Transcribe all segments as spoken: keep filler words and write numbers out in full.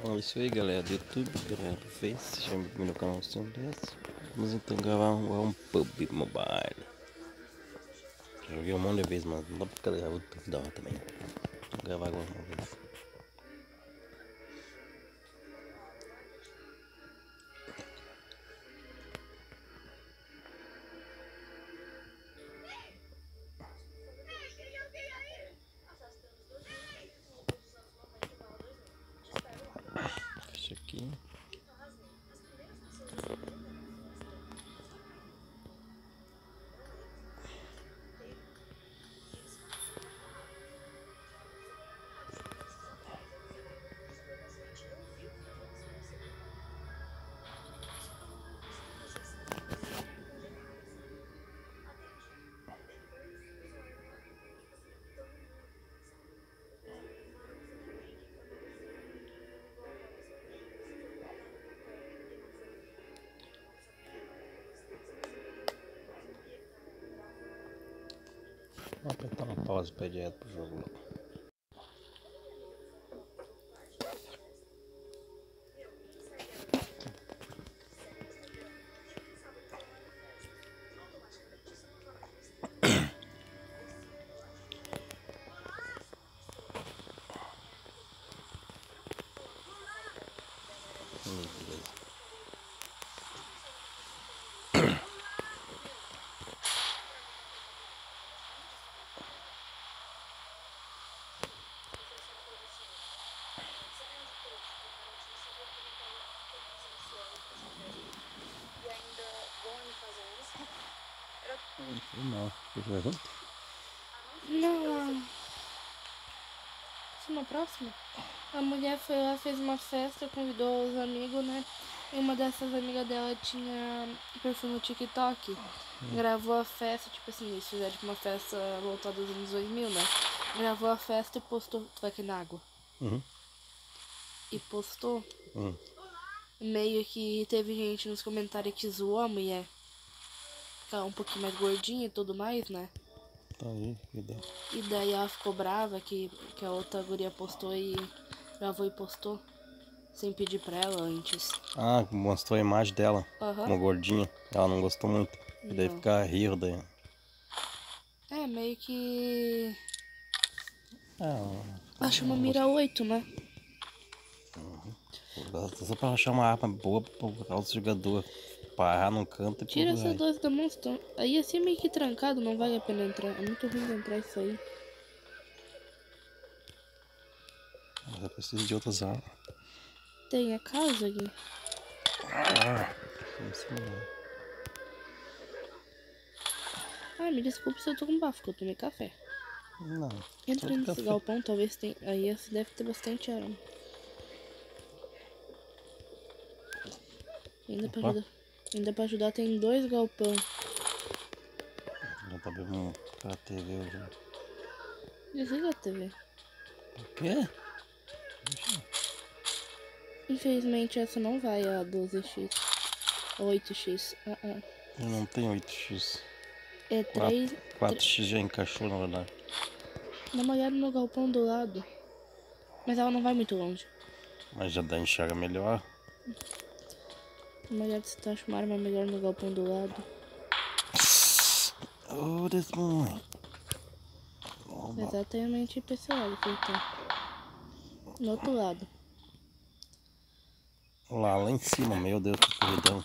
É isso aí, galera do YouTube, galera do Face, chama no meu canal desse. Vamos então gravar um, um P U B Mobile. Joguei um monte de vezes, mas não dá pra gravar tudo da hora também. Vou gravar agora uma vez. Fecha aqui. Vou apertar uma pausa para ir direto pro jogo. Não, você vai junto? Não, a... na próxima. A mulher foi lá, fez uma festa, convidou os amigos, né? E uma dessas amigas dela tinha perfil no TikTok. Hum. Gravou a festa, tipo assim, eles fizeram tipo, uma festa voltada dos anos dois mil, né? Gravou a festa e postou. Tu vai aqui na água. Uhum. E postou. Uhum. Meio que teve gente nos comentários que zoou a mulher. Ficar um pouquinho mais gordinha e tudo mais, né? Tá aí, que dá. E daí ela ficou brava que, que a outra guria postou e gravou e postou. Sem pedir pra ela antes. Ah, mostrou a imagem dela. Uhum. Uma gordinha. Ela não gostou muito. E daí Não. fica rir daí. É, meio que... Ah, acho uma mira oito, né? Uhum. Só pra achar uma arma boa para o jogador parar no canto e Tira essas aí. duas da mão, então. Aí assim meio que trancado, não vale a pena entrar. É muito ruim de entrar isso aí. Mas eu preciso de outras armas. Tem a casa aqui. Ah, não sei não. Ah, me desculpe se eu tô com bafo, que eu tomei café. Não. Entra nesse café. Galpão, talvez tem. Aí esse deve ter bastante arma. Ainda pra ajudar. Ainda pra ajudar tem dois galpão. Já tá bebendo pra T V hoje. Desliga a T V. O quê? Infelizmente essa não vai a doze x. oito x. Uh -uh. Eu não tenho oito x. É três. quatro x já encaixou, na verdade. Dá uma olhada no galpão do lado. Mas ela não vai muito longe. Mas já dá enxerga melhor. Dá uma olhada se tu acha uma arma melhor no galpão do lado. Oh, this boy. Exatamente pra esse lado que ele tá. No outro lado. Lá, lá em cima, meu Deus, que corridão.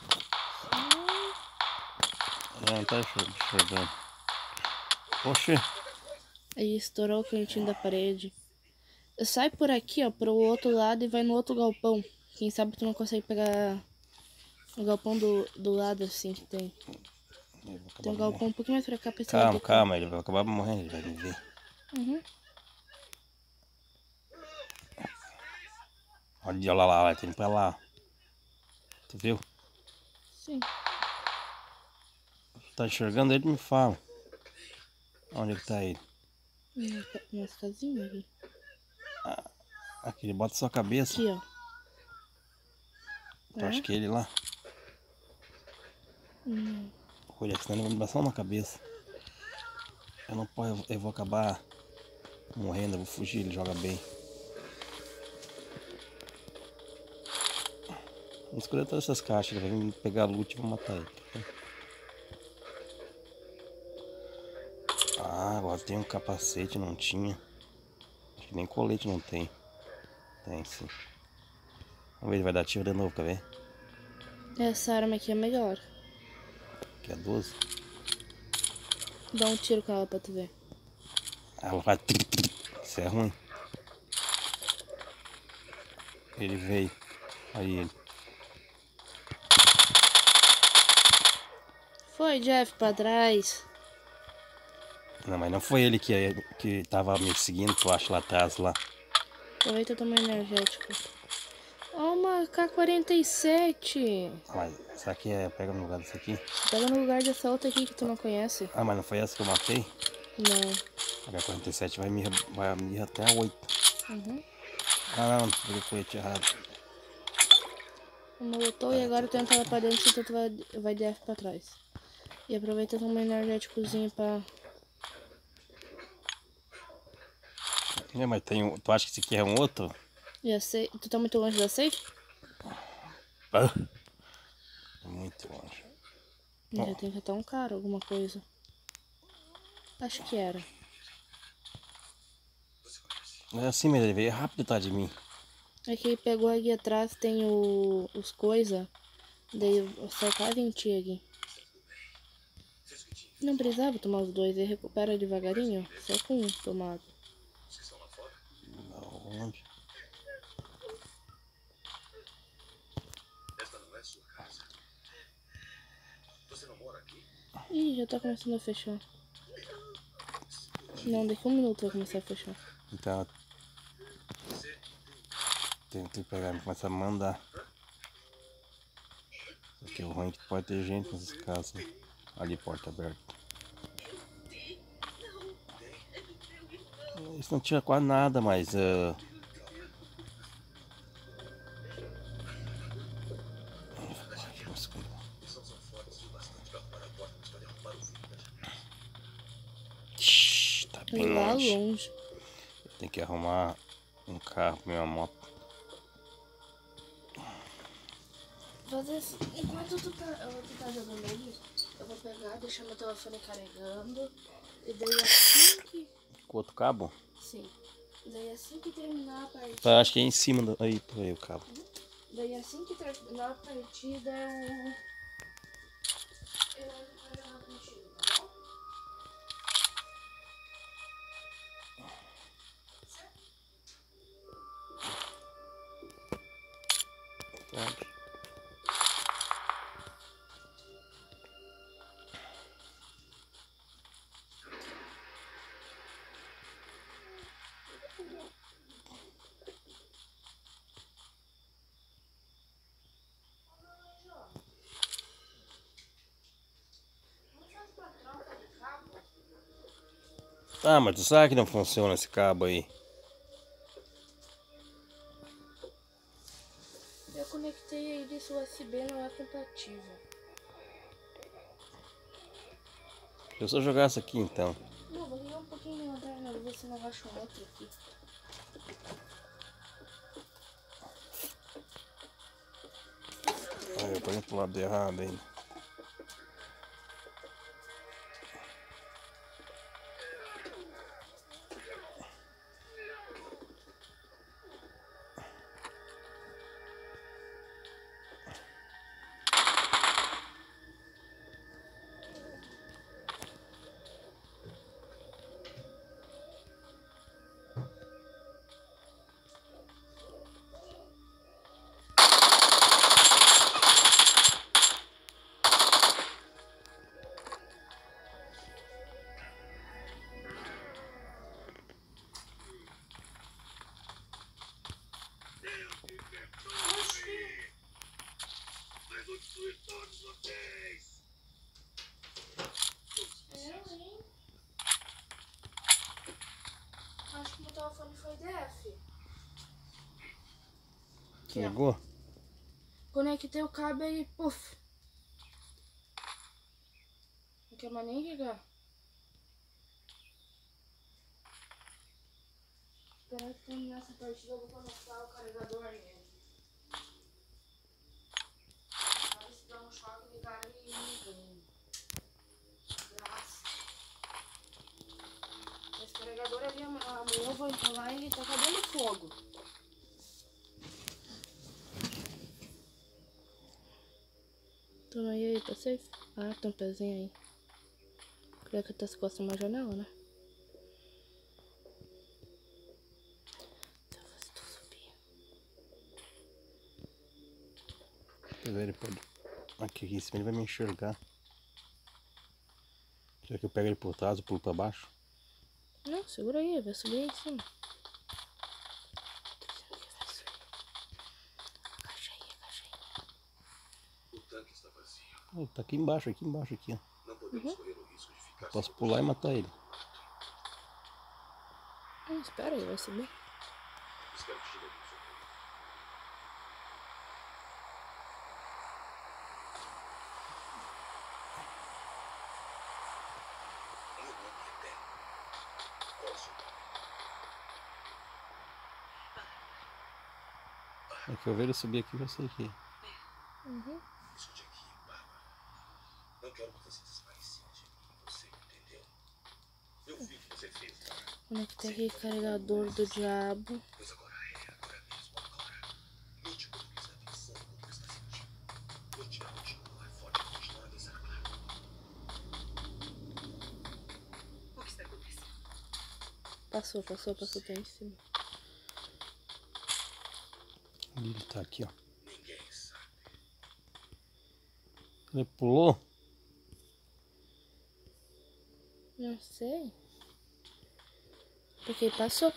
Ah, não tá enxergando. Oxê. Aí estourou o cantinho da parede. Sai por aqui, ó, pro outro lado e vai no outro galpão. Quem sabe tu não consegue pegar o galpão do, do lado assim que tem. Tem um galpão um pouquinho mais pra cá pra esse lado. Calma, calma, ele vai acabar morrendo, ele vai me ver. Uhum. Olha lá, lá, vai ter pra lá. Tu viu? Sim. Tá enxergando ele? Me fala. Onde ele tá ele? Nas casinhas aqui. Ah, aqui, ele bota sua cabeça. Aqui, ó. Tu acha que é ele lá? Hum. Olha, senão ele vai me dar só na cabeça. Eu não posso, eu vou acabar morrendo, eu vou fugir, ele joga bem. Vamos escolher todas essas caixas, ele vai vir pegar loot e vou matar ele. Ah, agora tem um capacete, não tinha. Acho que nem colete não tem. Tem sim. Vamos ver, ele vai dar tiro de novo, quer ver? Essa arma aqui é melhor. Que é doze. Dá um tiro com ela pra tu ver. Ela vai. Isso é ruim. Ele veio. Aí ele. Foi, Jeff, pra trás. Não, mas não foi ele que, que tava me seguindo, tu acha lá atrás lá. Aproveita também energético. Ó, uma K quarenta e sete. Ah, mas essa aqui é. Pega no lugar dessa aqui. Pega no lugar dessa outra aqui que tu não conhece. Ah, mas não foi essa que eu matei? Não. A quarenta e sete vai me, vai me até a oito. Uhum. Ah, não, peguei o colete errado. Molotov e agora tenta ela pra dentro e tu vai, vai D F pra trás. E aproveita também energéticozinho pra... É, mas tem um, tu acha que esse aqui é um outro? E a safe... Tu tá muito longe da safe? Ah, muito longe. Já Ó. tem que até um cara, alguma coisa. Acho que era. É assim mesmo, ele veio rápido atrás de mim. É que ele pegou aqui atrás, tem o, os coisa. Daí só tá vinte aqui. Não precisava tomar os dois, ele recupera devagarinho. Só com um tomado. Onde? Ih, já tá começando a fechar. Não, daqui a um minuto vai começar a fechar. Então. Tem que pegar e começar a mandar. Porque o ruim é que pode ter gente nessas casas. Ali, porta aberta. Isso não tira quase nada, mas. Uh... Shhh, tá bem Lá longe. longe. Tem que arrumar um carro pra minha moto. Fazer assim, enquanto tu tá, tu tá jogando aí, eu vou pegar, deixar meu telefone carregando. E daí assim que... Com outro cabo? Sim. Daí assim que terminar a partida... Ah, acho que é em cima do... Aí, tô aí o cabo. Daí assim que terminar a partida, eu... Eu vou jogar contigo, tá bom? Pode. Ah, mas tu sabe que não funciona esse cabo aí? Eu conectei aí desse U S B, não é compatível. Eu só jogar essa aqui então. Não, vou ligar um pouquinho minha lanterna, vou ver se não acha um outro aqui. Ah, eu tô indo pro lado errado ainda. Acho que meu telefone foi D F. Aqui, ligou? Conectei o cabo e puf. Não quer mais nem ligar. Esperar que terminar essa partida, eu vou conectar o carregador nele. carregador ali, amanhã eu vou enrolar e ele tá dando fogo. Toma aí, tá safe? Ah, tem um pezinho aí. Creio que tá se coçando uma janela, né? Então faz tu subir. Ele pode... Aqui, aqui em cima ele vai me enxergar. Será que eu pego ele por trás ou pulo pra baixo? Não, segura aí, vai subir aí em cima. Agacha aí, agacha aí. O tanque está vazio. Oh, tá aqui embaixo, aqui embaixo, aqui, ó. Não podemos correr o risco de ficar Posso sem pular e matar ele. Ah, espera aí, vai subir. Espero que chegue aqui. Meu nome é Ben. Qual o seu nome? É que eu ver ele subir aqui, eu sei que é. Uhum. Escute aqui, Bárbara. Não quero que você desapareça de mim. Você entendeu? Eu vi o que você fez, Bárbara. Conectei aqui carregador do diabo. Pois agora é, agora mesmo, agora. Lute quando quiser pensando como está sentindo. Lute a continuar forte, a continuar a desarmar. O que está acontecendo? Passou, passou, passou, tá em cima. Ele tá aqui, ó. Ninguém sabe. Ele pulou? Não sei. Porque ele passou.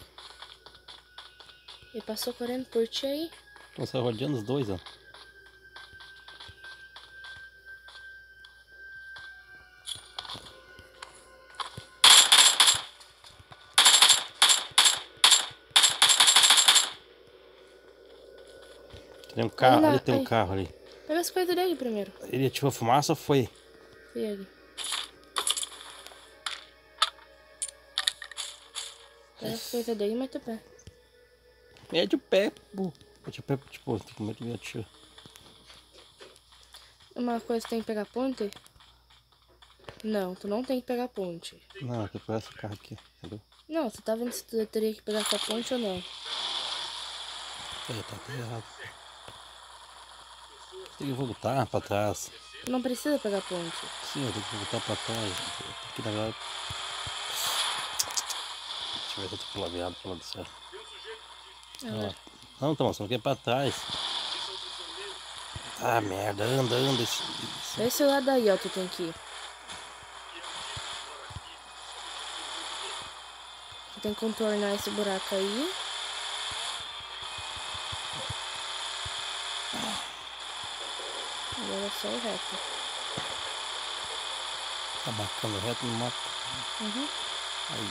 Ele passou correndo por ti aí. Então você vai rodeando os dois, ó. Tem um carro, lá, ali tem um aí. carro ali. Pega as coisas dele primeiro. Ele ativou a fumaça ou foi? Pega. Pega as coisas dele e mete o pé. Mete o pé, pô. Mete o pé, tipo, tem que meter o tiro. Uma coisa, tem que pegar ponte? Não, tu não tem que pegar ponte. Não, aqui parece o carro aqui, entendeu? Não, você tá vendo se tu teria que pegar essa ponte ou não. É, tá até errado. Tem que voltar pra trás. Tu não precisa pegar ponte. Sim, eu tenho que voltar pra trás. Porque na verdade. Deixa eu ver se eu tô pulando viado pra lá do céu. Agora. Não, Tom, você não quer ir pra trás. Ah, merda, anda, anda. Esse, esse... Esse lado aí, ó, tu tem que ir. Tu tem que contornar esse buraco aí. Agora é só o reto. Tá bacana, reto no mato. Uhum. Aí,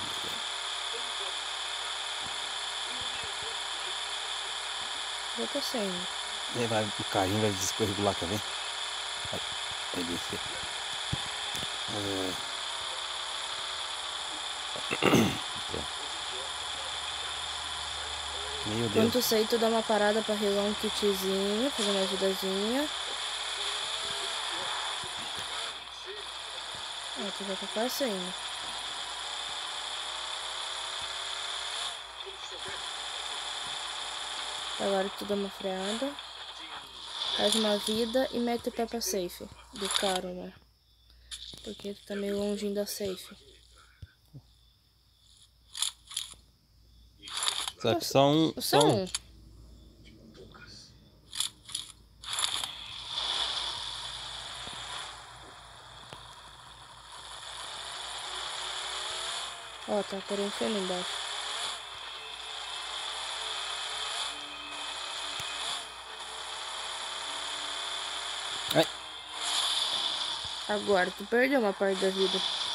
Já tô saindo. aí vai, o carrinho vai descorregular, quer ver? Vai, vai descer. É... Meu Deus. Quando tu sair, tu dá uma parada pra relar um kitzinho, fazer uma ajudazinha. Ah, tu já tá quase saindo. Agora tu dá uma freada. Faz uma vida e mete o pé pra safe. Do cara, né? Porque tu tá meio longinho da safe. Só que só um. Só um. Ó, tá correndo embaixo. Ai. Agora, tu perdeu uma parte da vida.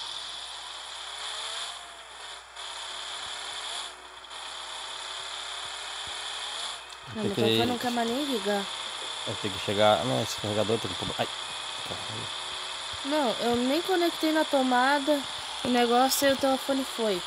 Não, Tem meu que... papai não quer mais nem ligar. Vai ter que chegar. Não, esse carregador tem que. Ai. Não, eu nem conectei na tomada. O negócio e o telefone foi.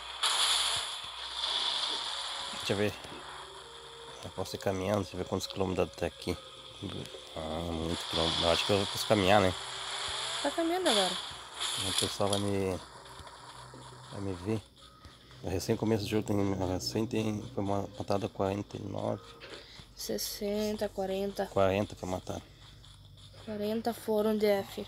Deixa eu ver. Eu posso ir caminhando, deixa eu ver quantos quilômetros dá até aqui. Ah, muito quilômetro. Eu acho que eu posso caminhar, né? Tá caminhando agora. O pessoal vai me. Vai me ver. Recém começo do jogo tem. Recém tem. Foi matado quarenta e nove. sessenta, quarenta. quarenta pra matar. quarenta foram de F.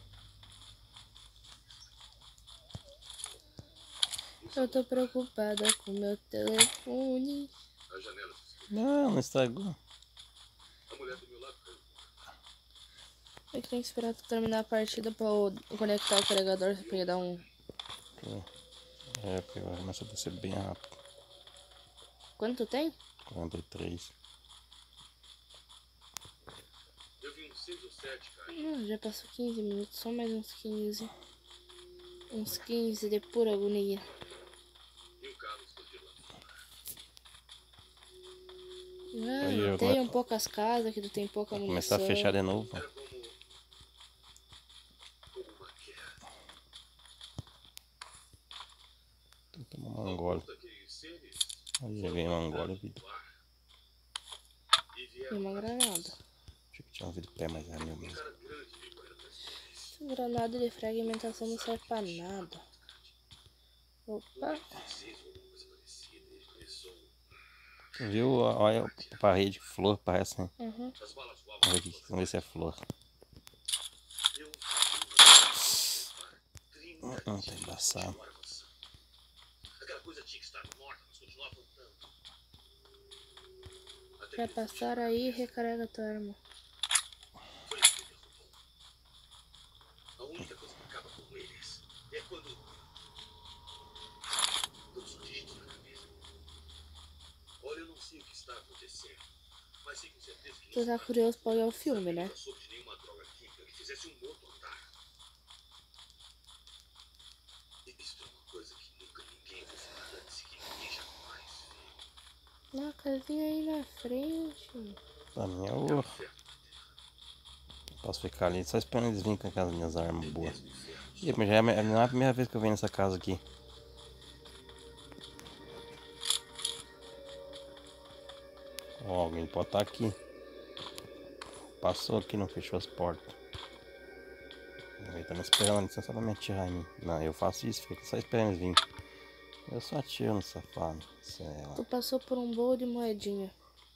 Eu tô preocupada com meu telefone. As janelas. Não, não estragou. A mulher do meu lado caiu. Eu tenho que esperar tu terminar a partida pra eu conectar o carregador, pra ele dar um... É, porque vai começar a descer bem rápido. Quanto tu tem? quarenta e três. Eu vi uns seis ou sete, cara. Não, já passou quinze minutos, só mais uns quinze. Uns quinze de pura agonia. E o carro explodiu lá. Ah, Aí eu tem come- um pouco as casas, que tu tem pouca Vai munição. começar a fechar de novo. Era como... como uma guerra. Tem que tomar uma Angola. Alguns daqueles seres Aí já ganhei uma Angola, vida. do ar. E E vieram uma lá. granada. Achei que tinha um vidro pé, mas é meu Um mesmo. cara grande veio correndo atrás deles. Essa granada de fragmentação não serve pra nada. Opa. dezesseis ou alguma coisa parecida. Ele começou... Viu? Olha a parede, flor, parece, né? Uhum. As balas voavam. Vamos ver, aqui, vamos ver se é flor. Eu vi uma Não, tá embaçado. aquela coisa tinha que estar morta, mas continuava lutando. Até Já que passaram aí, recarrega tua arma. foi isso que derrubou. A única coisa que acaba com eles é quando todos os dígitos na cabeça. Olha, eu não sei o que está acontecendo, mas sei com certeza que Tu tá curioso pra olhar o filme, né? não soube de nenhuma droga química que fizesse um morto andar. Isso é uma coisa que nunca ninguém viu falar antes e que ninguém jamais viu. Na casinha aí na frente. Pra mim é o. Posso ficar ali só esperando eles virem com aquelas minhas armas boas. Ih, mas já é a me- não é a primeira vez que eu venho nessa casa aqui. Ó, alguém pode estar aqui. Passou aqui, não fechou as portas. Ele tá me esperando, licença pra me atirar em mim. Não, eu faço isso, fica só esperando eles virem. Eu só atiro no safado. Sei lá. Tu passou por um bolo de moedinha.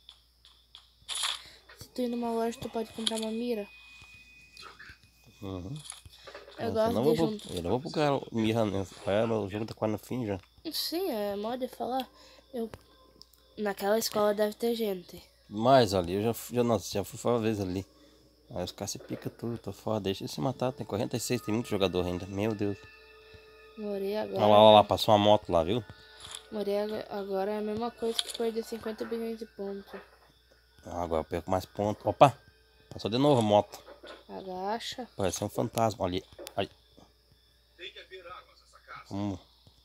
Se tu ir numa loja, tu pode comprar uma mira. Uhum. Eu Nossa, gosto não de vou, junto. eu não vou procurar mirra nessa. É, o jogo tá quase no fim já. Sim, é modo de falar. Eu... Naquela escola deve ter gente. Mas ali, eu já, fui- já, nossa, já fui uma vez ali. Aí os caras se picam tudo, tô fora, deixa eles se matar. Tem quarenta e seis, tem muito jogador ainda. Meu Deus. Morei agora. Olha lá, olha lá, passou uma moto lá, viu? Morei ag- agora é a mesma coisa que perder cinquenta bilhões de pontos. Ah, agora eu perco mais pontos. Opa! Passou de novo a moto. Agacha. Parece um fantasma ali. Ali. Tem que haver armas nessa casa. Vamos.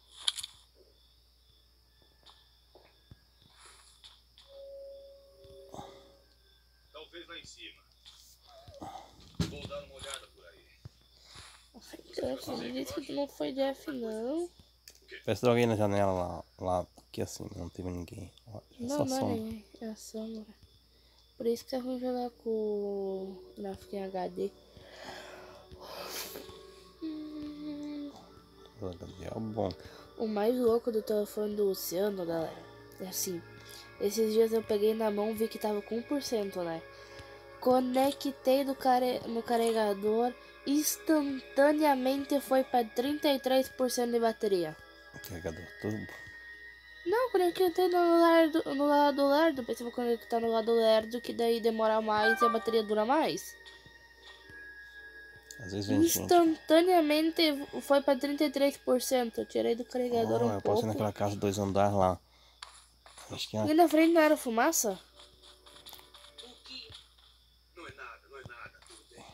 Talvez lá em cima. Vou dar uma olhada por aí. Jeff, me disse que tu não foi Jeff, não. Parece alguém na janela lá, lá. Aqui assim, não teve ninguém. Ó, é Não, só não é sombra. ninguém. É a sombra. Por isso que é ruim jogar com o gráfico em H D. Hum, É bom. O mais louco do telefone do Luciano, galera, é assim. Esses dias eu peguei na mão e vi que tava com um por cento, né? Conectei no, care... no carregador, instantaneamente foi para trinta e três por cento de bateria. Carregador turbo. Não, conectei no lado, no lado lerdo. Pensei, vou conectar no lado lerdo, que daí demora mais e a bateria dura mais. Às vezes vem gente. Instantaneamente foi para trinta e três por cento. Eu tirei do carregador Ah, um eu posso ir pouco. naquela casa dois andares lá. Acho que é. E na frente não era fumaça? O que? Não é nada, não é nada. Tudo bem.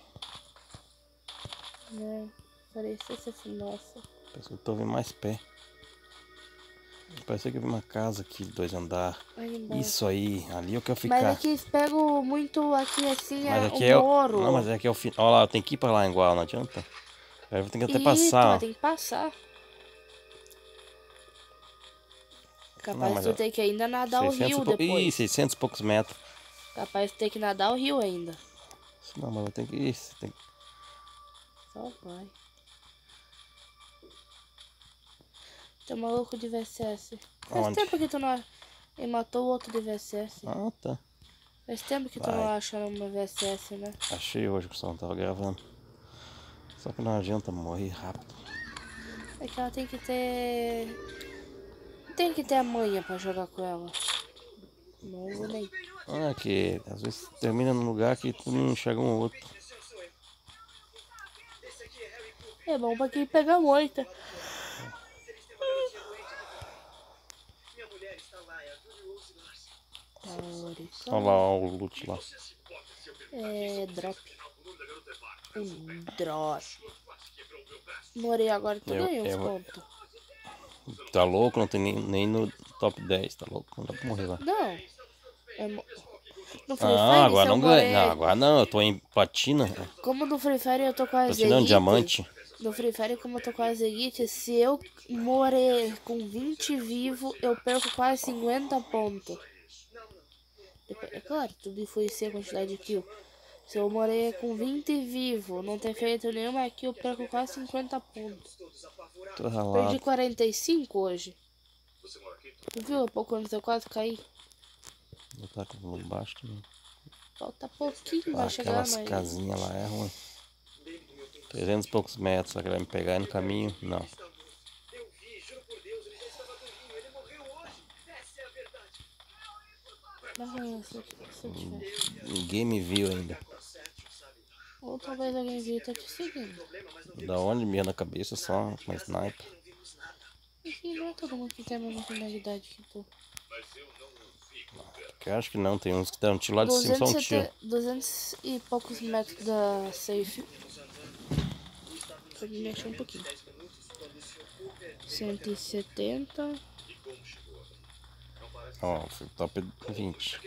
Não, parecia ser fumaça. Parece que eu tô vendo mais pé. Parecia que eu vi uma casa aqui, dois andares. Ali embaixo. Isso aí, ali eu quero Mas ficar. aqui eles pegam muito aqui assim, Mas é aqui o é o. moro. Não, mas aqui é o fim. Olha lá, eu tenho que ir pra lá igual, não adianta. Eu vou ter que até Ih, tu passar. vai Ó. ter que passar. Capaz Não, mas tu é ter que ainda nadar o seiscentos rio e pou- depois. Ih, seiscentos e poucos metros. Capaz de ter que nadar o rio ainda. Não, mas eu tenho que ir. Tem... Só vai. Tem um maluco de V C S. Faz Onde? tempo que tu não... Ele matou o outro de V C S. Ah, tá. Faz tempo que tu Vai. não acha uma V C S, né? Achei hoje que o som tava gravando. Só que não adianta morrer rápido. É que ela tem que ter... Tem que ter a manha pra jogar com ela. Não vou nem... Ah, que às vezes termina num lugar que tu não enxerga um outro. É bom pra quem pega moita. Olha lá o loot lá. É drop. Um drop. Morei agora, tu Eu- ganhou uns eu- pontos. Tá louco? Não tem nem, nem no top dez, tá louco? Não dá pra morrer lá. Não. É mo- no Free Ah, Fire, agora se eu não ganha. morrer- Não, agora não, eu tô em platina. Como no Free Fire eu tô com a Platina não, Elite. diamante. No Free Fire, como eu tô com a Elite, se eu morrer com vinte vivo, eu perco quase cinquenta pontos. Depois- É claro, tudo influencia a quantidade de kill. Se eu morrer com vinte vivo, não ter feito nenhuma kill, eu perco quase cinquenta pontos. Tô Perdi ralado. quarenta e cinco hoje. Tu viu? Há pouco antes eu quase caí. Vou tá com o volume baixo também. Falta pouquinho, Ah, vai chegar, aquelas mas... casinhas lá é ruim. trezentos e poucos metros, será que vai me pegar aí no caminho? Não. Eu vi, juro por Deus, ele já estava dormindo. Ele morreu hoje. Essa é a verdade. Não, se eu, se eu tiver. Ninguém me viu ainda. Ou talvez alguém viu e tá te seguindo. Da onde me ia na cabeça só uma sniper. E não é todo mundo que tem a mesma finalidade que tu. Que eu acho que não, tem uns que dão tiro lá de cima, só um tiro. duzentos e poucos metros da safe. Pode mexer um pouquinho. cento e setenta. Ó, foi top vinte.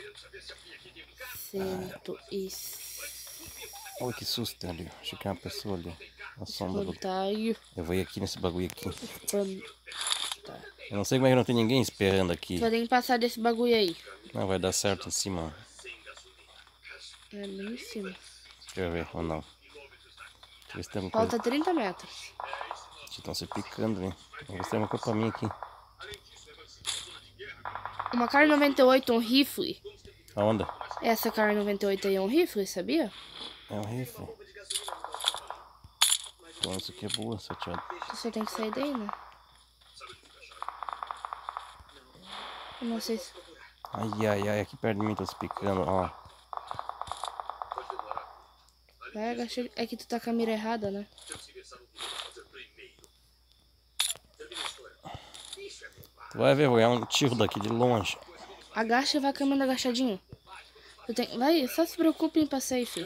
cento e Olha que susto tem ali. Achei que era uma pessoa ali. A sombra do... espantalho. Eu vou ir aqui nesse bagulho aqui. Espan- Eu não sei como é que não tem ninguém esperando aqui. Só tem que passar desse bagulho aí. Não, vai dar certo em cima. É ali em cima. Deixa eu ver, ou não. Deixa eu ver se tem alguma coisa. Falta trinta metros. Estão se picando, né? Vamos ver se tem alguma coisa pra mim aqui. Uma Kar noventa e oito, um rifle. Aonde? Essa Kar noventa e oito aí é um rifle, sabia? É um rifle. Então isso aqui é boa, Satiado. Tu só tem que sair daí, né? Eu não sei se... Ai, ai, ai, aqui perto de mim tá se picando, ó. Vai agachar... É que tu tá com a mira errada, né? Tu vai ver, vou ganhar um tiro daqui de longe. Agacha e vai caminhando agachadinho. Tu tem... Vai, só se preocupe em ir pra safe.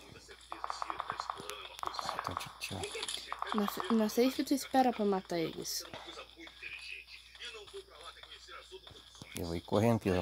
Ah, então, tchau, tchau. Na, na safe tu espera pra matar eles. Eu vou ir correndo aqui.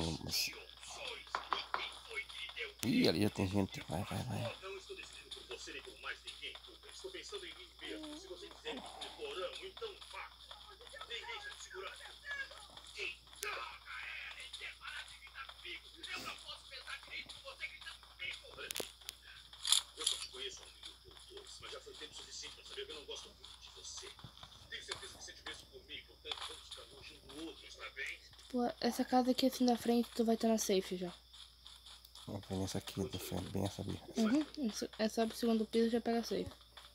Ih, ali já tem gente. Vai, vai, vai. Não estou decidindo por você nem por mais ninguém, Cooper. Estou pensando em mim mesmo. Se você quiser ir pro porão, então vá. Ninguém está te segurando. Ei, droga, Ellen, quer parar de gritar comigo? Eu não posso pensar direito com você gritando comigo. Eu só te conheço há um minuto ou dois, mas já foi tempo suficiente para saber que eu não gosto muito de você. Tenho certeza que se tivesse comigo, tanto vamos ficar longe um do outro, está bem? Tu- Essa casa aqui assim na frente tu vai estar na safe já. Vou ver nessa aqui, do frente, bem essa ali. Uhum. Isso- É só pro segundo piso e já pega safe.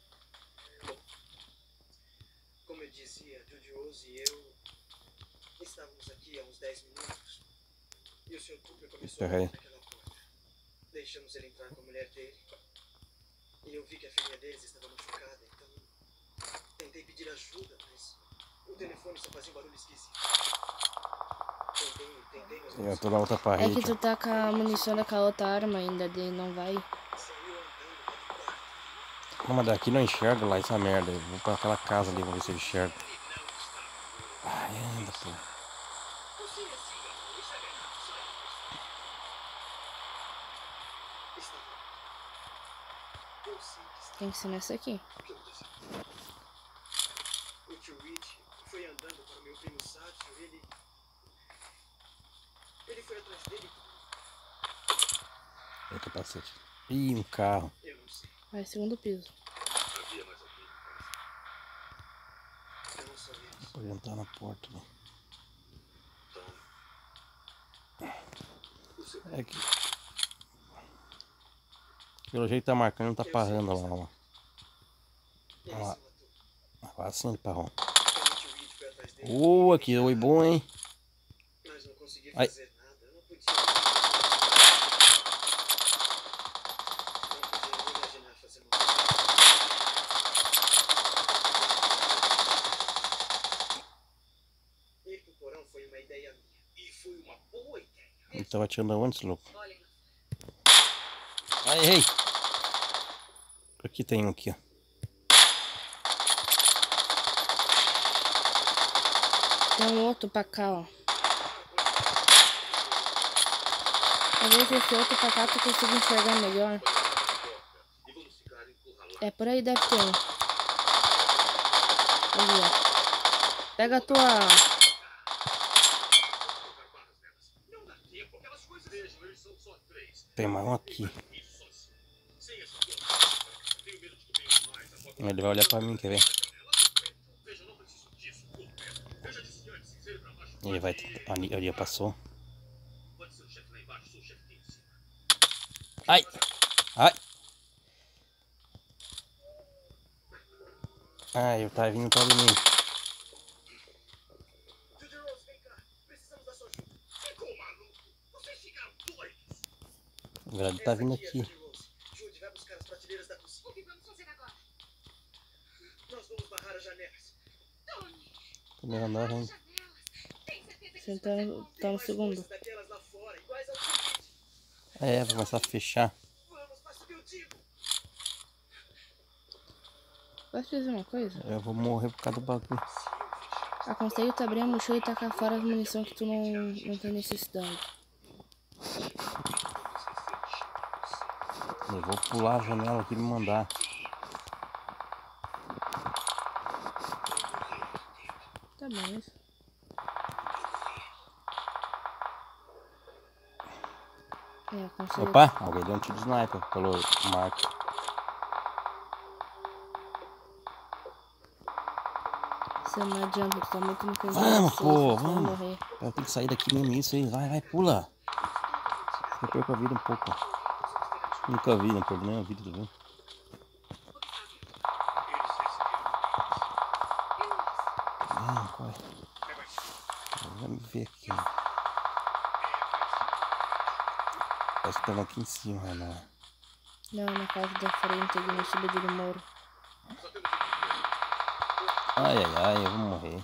Como eu dizia, Judy Rose e eu estávamos aqui há uns dez minutos e o senhor Cooper começou a Espera aí. bater naquela porta. Deixamos ele entrar com a mulher dele e eu vi que a filhinha deles estava machucada, então tentei pedir ajuda, mas o telefone só fazia um barulho esquisito. Tentei, tentei, mas não Eu tô na outra É parede. que tu tá com a munição daquela outra arma ainda, de não vai. saiu andando para o quarto. Não, mas daqui não enxerga lá essa merda. Eu vou pra aquela casa ali, vou ver se eu enxergo. Ai, anda, pô. Está bom. Eu sei que está. Tem que ser nessa aqui. O tio Rich foi andando para o meu primo Sátio, ele... Ele foi atrás dele, É o capacete. Ih, um carro. eu não sei. Vai, segundo piso. Havia mais alguém, eu não sou ele. Pode entrar na porta, né? É que... Pelo jeito tá marcando, tá parando lá, ó. Olha lá. Agora sim ele parou. Boa, aqui foi bom, hein? Ai. Ele tava atirando aonde, esse louco? Ai, ei! Aqui tem um aqui, ó. Tem um outro pra cá, ó. Talvez esse outro pra cá tu consiga enxergar melhor. É, por aí deve ter um. Ali, ó. Pega a tua... Tem mais um aqui. Ele vai olhar pra mim, quer ver? Ele vai... Ali, ali passou. Ai! Ai! Ai, eu tava vindo pra mim. Na verdade tá vindo aqui. Jude, vai buscar as prateleiras da cozinha. O que vamos fazer agora? Nós vamos barrar as janelas. Primeiro andar, hein? Você tá, tá no segundo. É, vai começar a fechar. Posso dizer uma coisa? Eu vou morrer por causa do bagulho. Aconselho tu abrir a mochila e tacar fora as munições que tu não, não tem necessidade. Eu vou pular a janela aqui e me mandar. Tá bom, isso. É, aconselho... Opa, alguém deu um tiro de sniper pelo marco. Você não adianta, tu tá muito no canto. Vamos, pô, tu vai vamos. morrer. Eu tenho que sair daqui mesmo, isso aí. Vai, vai, pula. Eu perco a vida um pouco. Nunca vi, não perco nem a vida, tá vendo? Ah, corre. Vamos ver aqui. Parece que estão aqui em cima, né? Não, na casa da frente, ali no subida do muro. Ai, ai, ai, eu vou morrer.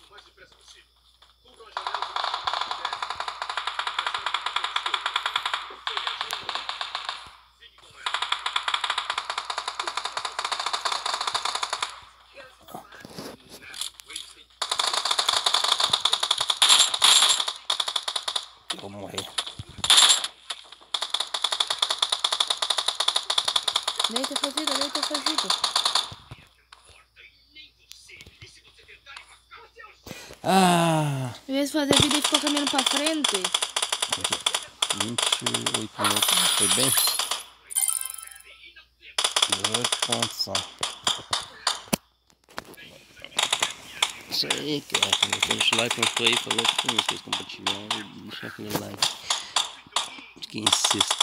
Eu vou morrer. Deita fazida, deita fazida. Ah! Em vez de fazer a vida e ficou caminhando pra frente. vinte e oito minutos, foi bem? dezoito pontos só. Isso aí, cara. Deixa o like, gostou aí, falou com vocês, compartilhar e deixar aquele like. Fiquem em sexta.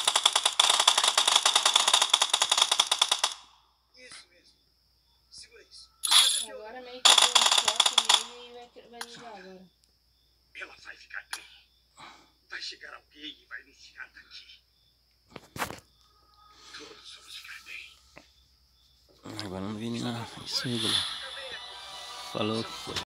Isso mesmo. Segura isso. Agora meio que deu um choque nele e vai, vai ligar agora. Ela vai ficar bem. Vai chegar alguém e vai nos tirar daqui. Todos vamos ficar bem. Agora não vi nada. Isso aí, galera. Falou.